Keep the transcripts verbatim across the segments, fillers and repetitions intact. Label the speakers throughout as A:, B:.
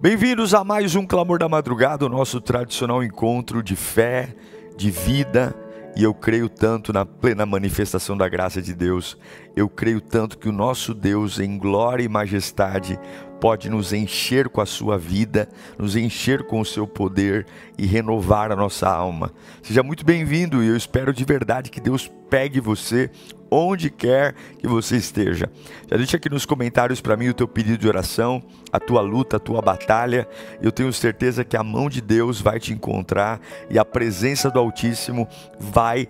A: Bem-vindos a mais um Clamor da Madrugada, o nosso tradicional encontro de fé, de vida. E eu creio tanto na plena manifestação da graça de Deus. Eu creio tanto que o nosso Deus, em glória e majestade, pode nos encher com a sua vida, nos encher com o seu poder e renovar a nossa alma. Seja muito bem-vindo e eu espero de verdade que Deus pegue você onde quer que você esteja. Já deixa aqui nos comentários para mim o teu pedido de oração, a tua luta, a tua batalha. Eu tenho certeza que a mão de Deus vai te encontrar e a presença do Altíssimo vai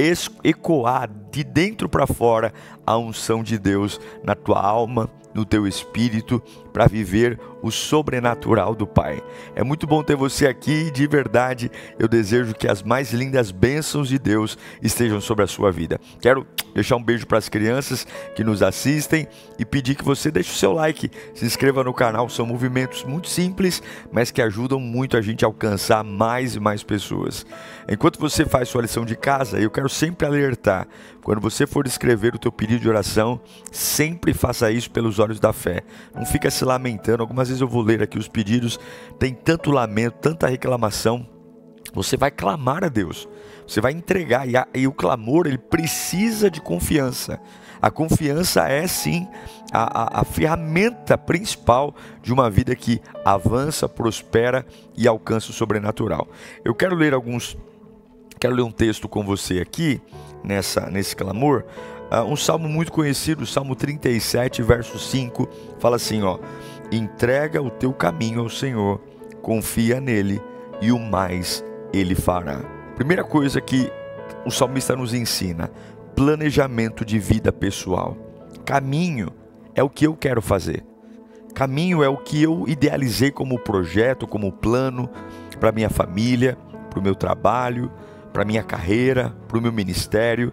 A: ecoar de dentro para fora a unção de Deus na tua alma, no teu espírito, para viver o sobrenatural do Pai. É muito bom ter você aqui, de verdade. Eu desejo que as mais lindas bênçãos de Deus estejam sobre a sua vida. Quero deixar um beijo para as crianças que nos assistem e pedir que você deixe o seu like, se inscreva no canal. São movimentos muito simples, mas que ajudam muito a gente a alcançar mais e mais pessoas. Enquanto você faz sua lição de casa, eu quero sempre alertar: quando você for escrever o teu pedido de oração, sempre faça isso pelos olhos da fé. Não fica se lamentando. Algumas vezes eu vou ler aqui os pedidos, tem tanto lamento, tanta reclamação. Você vai clamar a Deus, você vai entregar, e, a, e o clamor, ele precisa de confiança. A confiança é sim a, a, a ferramenta principal de uma vida que avança, prospera e alcança o sobrenatural. Eu quero ler alguns, quero ler um texto com você aqui, nessa, nesse clamor. Uh, um salmo muito conhecido, o Salmo trinta e sete, verso cinco, fala assim, ó: entrega o teu caminho ao Senhor, confia nele e o mais ele fará. Primeira coisa que o salmista nos ensina: planejamento de vida pessoal. Caminho é o que eu quero fazer. Caminho é o que eu idealizei como projeto, como plano para minha família, para o meu trabalho, para minha carreira, para o meu ministério.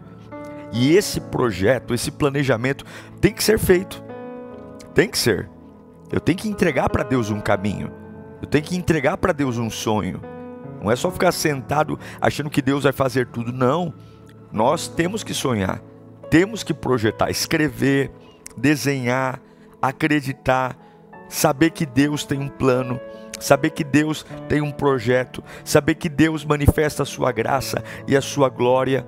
A: E esse projeto, esse planejamento tem que ser feito. Tem que ser. Eu tenho que entregar para Deus um caminho. Eu tenho que entregar para Deus um sonho. Não é só ficar sentado achando que Deus vai fazer tudo. Não. Nós temos que sonhar. Temos que projetar, escrever, desenhar, acreditar, saber que Deus tem um plano, saber que Deus tem um projeto, saber que Deus manifesta a sua graça e a sua glória.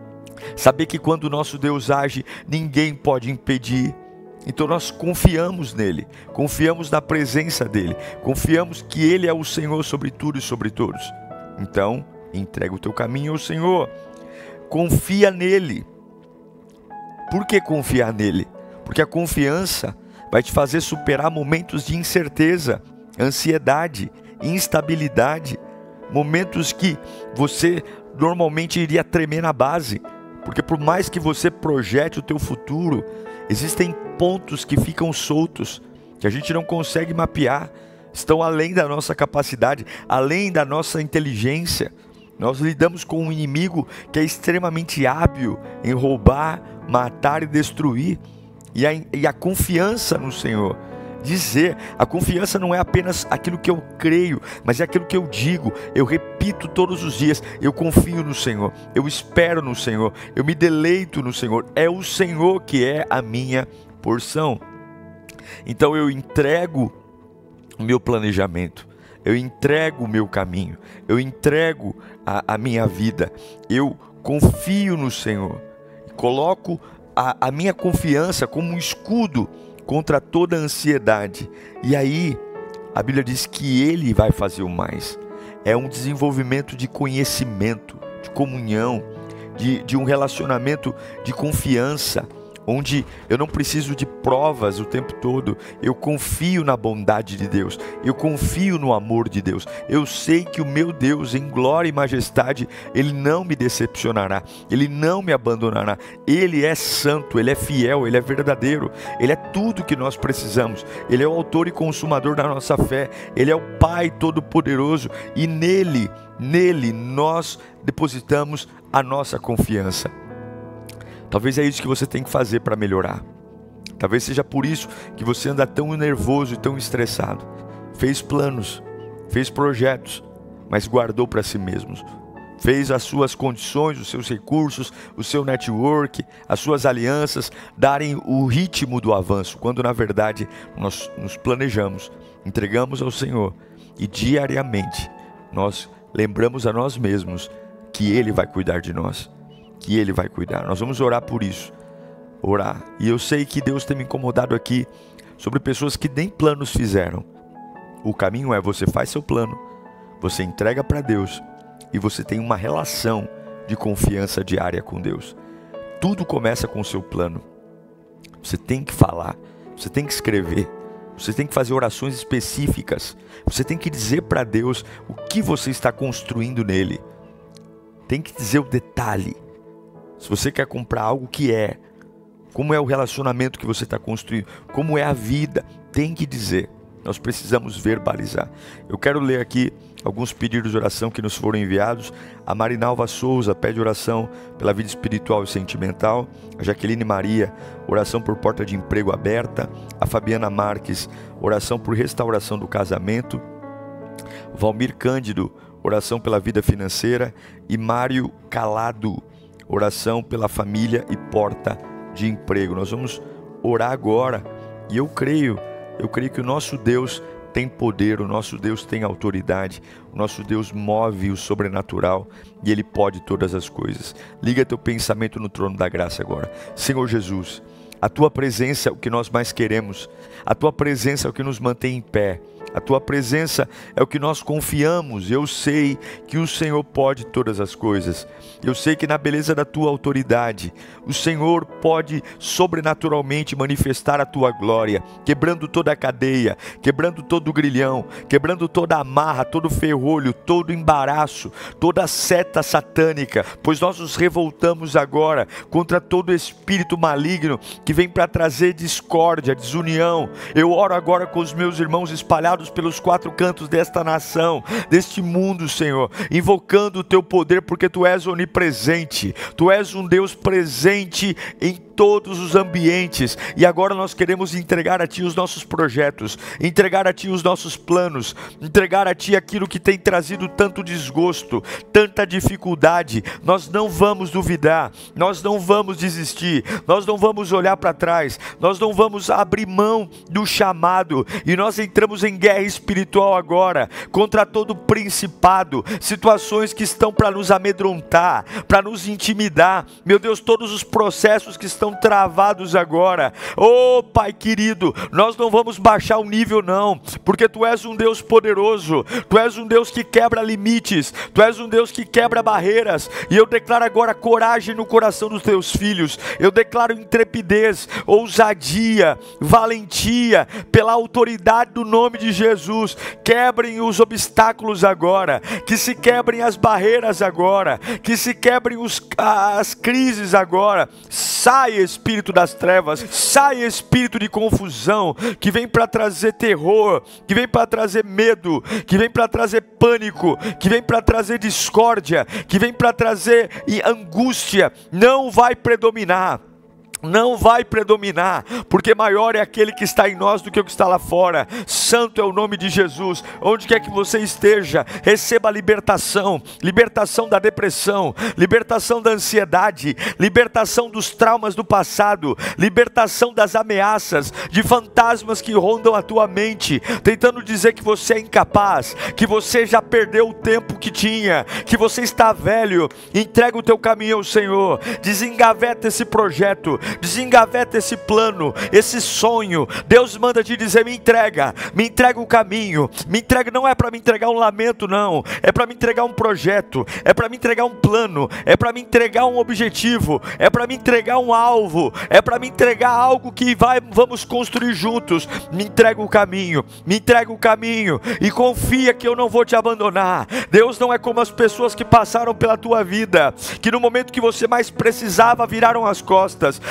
A: Saber que quando o nosso Deus age, ninguém pode impedir. Então nós confiamos nele, confiamos na presença dele, confiamos que ele é o Senhor sobre tudo e sobre todos. Então, entrega o teu caminho ao Senhor, confia nele. Por que confiar nele? Porque a confiança vai te fazer superar momentos de incerteza, ansiedade, instabilidade, momentos que você normalmente iria tremer na base. Porque por mais que você projete o teu futuro, existem pontos que ficam soltos, que a gente não consegue mapear, estão além da nossa capacidade, além da nossa inteligência. Nós lidamos com um inimigo que é extremamente hábil em roubar, matar e destruir. E a, e a confiança no Senhor, dizer, a confiança não é apenas aquilo que eu creio, mas é aquilo que eu digo, eu repito todos os dias: eu confio no Senhor, eu espero no Senhor, eu me deleito no Senhor, é o Senhor que é a minha porção. Então eu entrego o meu planejamento, eu entrego o meu caminho, eu entrego a, a minha vida, eu confio no Senhor, coloco a, a minha confiança como um escudo contra toda a ansiedade. E aí, a Bíblia diz que ele vai fazer o mais. É um desenvolvimento de conhecimento, de comunhão, de, de um relacionamento de confiança, onde eu não preciso de provas o tempo todo. Eu confio na bondade de Deus, eu confio no amor de Deus. Eu sei que o meu Deus, em glória e majestade, ele não me decepcionará, ele não me abandonará. Ele é santo, ele é fiel, ele é verdadeiro, ele é tudo que nós precisamos. Ele é o autor e consumador da nossa fé, ele é o Pai todo-poderoso, e nele, nele nós depositamos a nossa confiança. Talvez é isso que você tem que fazer para melhorar. Talvez seja por isso que você anda tão nervoso e tão estressado. Fez planos, fez projetos, mas guardou para si mesmo. fez as suas condições, os seus recursos, o seu network, as suas alianças darem o ritmo do avanço, quando na verdade nós nos planejamos, entregamos ao Senhor e diariamente nós lembramos a nós mesmos que Ele vai cuidar de nós, que Ele vai cuidar. Nós vamos orar por isso, orar. E eu sei que Deus tem me incomodado aqui sobre pessoas que nem planos fizeram. O caminho é: você faz seu plano, você entrega para Deus e você tem uma relação de confiança diária com Deus. Tudo começa com o seu plano. Você tem que falar, você tem que escrever, você tem que fazer orações específicas, você tem que dizer para Deus o que você está construindo nele. Tem que dizer o detalhe. Se você quer comprar algo, que é, como é o relacionamento que você está construindo, como é a vida, tem que dizer. Nós precisamos verbalizar. Eu quero ler aqui alguns pedidos de oração que nos foram enviados. A Marinalva Souza pede oração pela vida espiritual e sentimental. A Jaqueline Maria, oração por porta de emprego aberta. A Fabiana Marques, oração por restauração do casamento. Valmir Cândido, oração pela vida financeira. E Mário Calado, oração pela família e porta de emprego. Nós vamos orar agora. E eu creio, eu creio que o nosso Deus tem poder, o nosso Deus tem autoridade, o nosso Deus move o sobrenatural e Ele pode todas as coisas. Liga teu pensamento no trono da graça agora. Senhor Jesus, a Tua presença é o que nós mais queremos, a Tua presença é o que nos mantém em pé, a Tua presença é o que nós confiamos. Eu sei que o Senhor pode todas as coisas. Eu sei que na beleza da Tua autoridade, o Senhor pode sobrenaturalmente manifestar a Tua glória, quebrando toda a cadeia, quebrando todo o grilhão, quebrando toda a amarra, todo o ferrolho, todo o embaraço, toda a seta satânica, pois nós nos revoltamos agora contra todo espírito maligno que vem para trazer discórdia, desunião. Eu oro agora com os meus irmãos espalhados pelos quatro cantos desta nação, deste mundo, Senhor, invocando o Teu poder, porque Tu és onipresente, Tu és um Deus presente em todos os ambientes, e agora nós queremos entregar a Ti os nossos projetos, entregar a Ti os nossos planos, entregar a Ti aquilo que tem trazido tanto desgosto, tanta dificuldade. Nós não vamos duvidar, nós não vamos desistir, nós não vamos olhar para trás, nós não vamos abrir mão do chamado, e nós entramos em guerra espiritual agora, contra todo principado, situações que estão para nos amedrontar, para nos intimidar, meu Deus, todos os processos que estão travados agora. Oh Pai querido, nós não vamos baixar o nível não, porque Tu és um Deus poderoso, Tu és um Deus que quebra limites, Tu és um Deus que quebra barreiras, e eu declaro agora coragem no coração dos Teus filhos. Eu declaro intrepidez, ousadia, valentia, pela autoridade do nome de Jesus. Quebrem os obstáculos agora, que se quebrem as barreiras agora, que se quebrem os, as crises agora. Sai espírito das trevas, sai espírito de confusão, que vem para trazer terror, que vem para trazer medo, que vem para trazer pânico, que vem para trazer discórdia, que vem para trazer angústia. Não vai predominar. Não vai predominar, porque maior é aquele que está em nós do que o que está lá fora. Santo é o nome de Jesus. Onde quer que você esteja, receba a libertação, libertação da depressão, libertação da ansiedade, libertação dos traumas do passado, libertação das ameaças, de fantasmas que rondam a tua mente, tentando dizer que você é incapaz, que você já perdeu o tempo que tinha, que você está velho. Entrega o teu caminho ao Senhor, desengaveta esse projeto, desengaveta esse plano, esse sonho. Deus manda te dizer: me entrega, me entrega o caminho, me entrega. Não é para me entregar um lamento não, é para me entregar um projeto, é para me entregar um plano, é para me entregar um objetivo, é para me entregar um alvo, é para me entregar algo que vai, vamos construir juntos. Me entrega o caminho, me entrega o caminho, e confia que eu não vou te abandonar. Deus não é como as pessoas que passaram pela tua vida, que no momento que você mais precisava viraram as costas.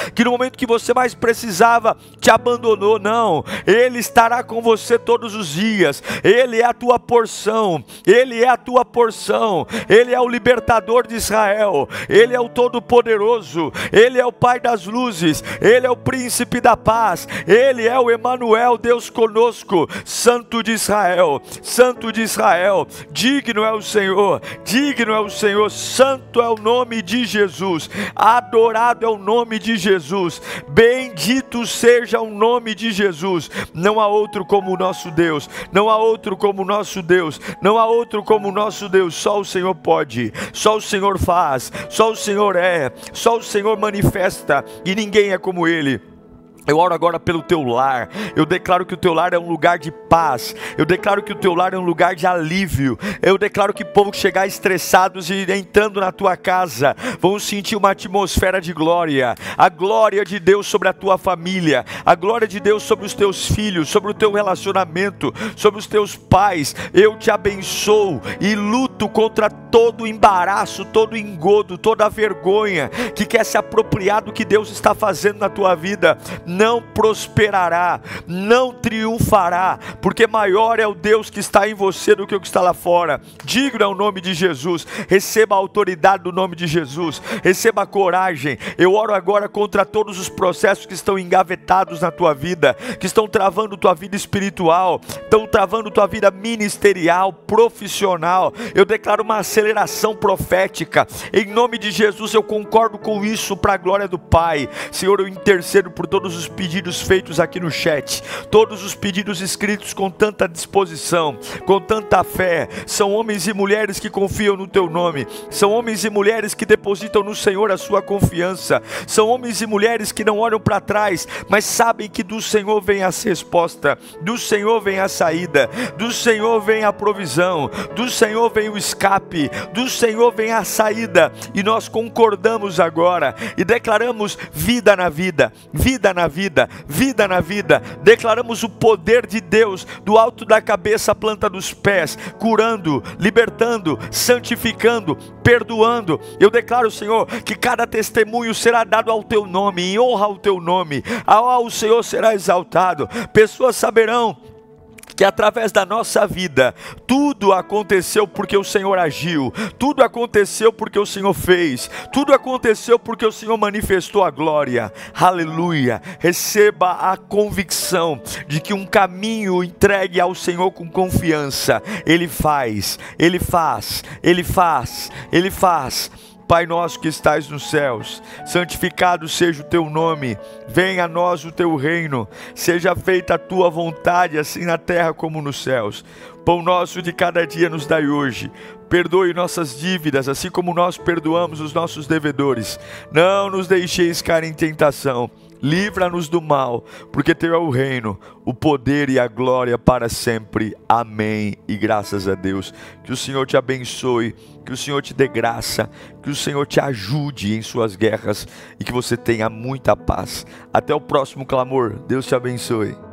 A: que no momento que você mais precisava, te abandonou. Não, Ele estará com você todos os dias. Ele é a tua porção, Ele é a tua porção, Ele é o libertador de Israel, Ele é o Todo-Poderoso, Ele é o Pai das luzes, Ele é o Príncipe da paz, Ele é o Emanuel, Deus conosco. Santo de Israel, Santo de Israel, digno é o Senhor, digno é o Senhor, santo é o nome de Jesus, adorado é o nome de Jesus, bendito seja o nome de Jesus. Não há outro como o nosso Deus, não há outro como o nosso Deus, não há outro como o nosso Deus. Só o Senhor pode, só o Senhor faz, só o Senhor é, só o Senhor manifesta, e ninguém é como Ele. Eu oro agora pelo teu lar. Eu declaro que o teu lar é um lugar de paz. Eu declaro que o teu lar é um lugar de alívio. Eu declaro que povo que chegar estressados e entrando na tua casa vão sentir uma atmosfera de glória. A glória de Deus sobre a tua família, a glória de Deus sobre os teus filhos, sobre o teu relacionamento, sobre os teus pais. Eu te abençoo e luto contra todo embaraço, todo engodo, toda vergonha que quer se apropriar do que Deus está fazendo na tua vida. Não prosperará, não triunfará, porque maior é o Deus que está em você do que o que está lá fora. Digno é o nome de Jesus. Receba a autoridade do nome de Jesus, receba a coragem. Eu oro agora contra todos os processos que estão engavetados na tua vida, que estão travando tua vida espiritual, estão travando tua vida ministerial, profissional. Eu declaro uma aceleração profética, em nome de Jesus. Eu concordo com isso para a glória do Pai. Senhor, eu intercedo por todos os pedidos feitos aqui no chat, todos os pedidos escritos com tanta disposição, com tanta fé. São homens e mulheres que confiam no teu nome, são homens e mulheres que depositam no Senhor a sua confiança, são homens e mulheres que não olham para trás, mas sabem que do Senhor vem a resposta, do Senhor vem a saída, do Senhor vem a provisão, do Senhor vem o escape, do Senhor vem a saída. E nós concordamos agora e declaramos vida na vida, vida na vida, vida na vida. Declaramos o poder de Deus do alto da cabeça à planta dos pés, curando, libertando, santificando, perdoando. Eu declaro, Senhor, que cada testemunho será dado ao teu nome, em honra ao teu nome. Ao Senhor será exaltado. Pessoas saberão que através da nossa vida, tudo aconteceu porque o Senhor agiu, tudo aconteceu porque o Senhor fez, tudo aconteceu porque o Senhor manifestou a glória. Aleluia. Receba a convicção de que um caminho entregue ao Senhor com confiança, Ele faz, Ele faz, Ele faz, Ele faz. Pai nosso que estais nos céus, santificado seja o teu nome, venha a nós o teu reino, seja feita a tua vontade, assim na terra como nos céus. Pão nosso de cada dia nos dai hoje, perdoe nossas dívidas, assim como nós perdoamos os nossos devedores. Não nos deixeis cair em tentação, livra-nos do mal, porque teu é o reino, o poder e a glória para sempre. Amém. E graças a Deus. Que o Senhor te abençoe, que o Senhor te dê graça, que o Senhor te ajude em suas guerras e que você tenha muita paz. Até o próximo clamor. Deus te abençoe.